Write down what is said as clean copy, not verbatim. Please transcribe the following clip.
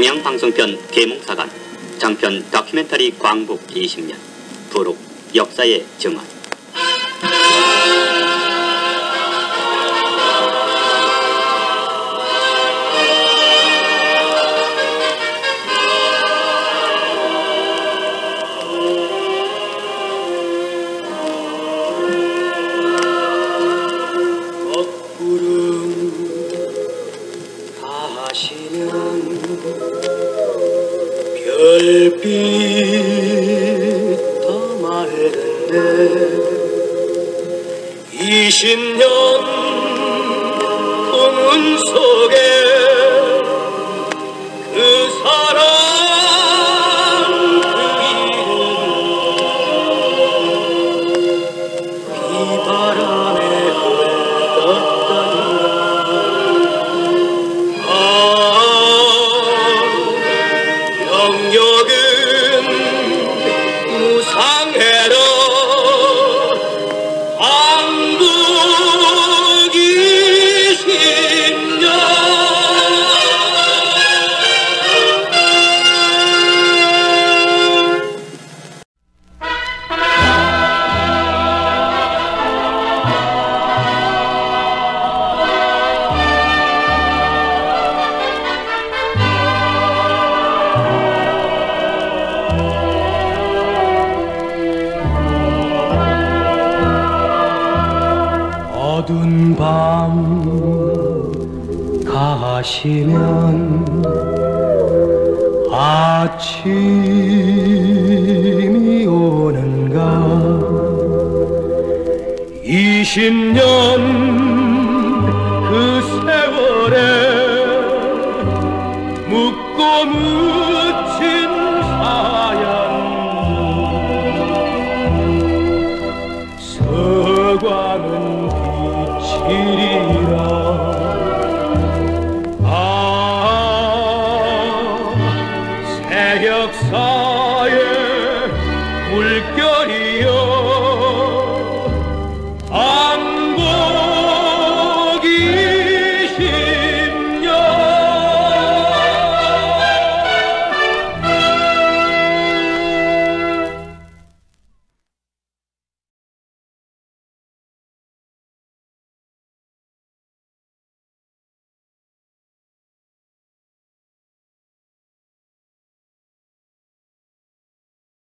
동양방송편 계몽사관 장편 다큐멘터리 광복 20년 부록 역사의 증언. 별빛 더 맑은데 20년 꿈은 속에 그 사랑 그 이름 비바람에 영역은 무상해로 왕복 20년 어두운 밤 가시면 아침이 오는가 20년 그 세월에 묻고 묻힌 사연 서광은 이리라 새벽사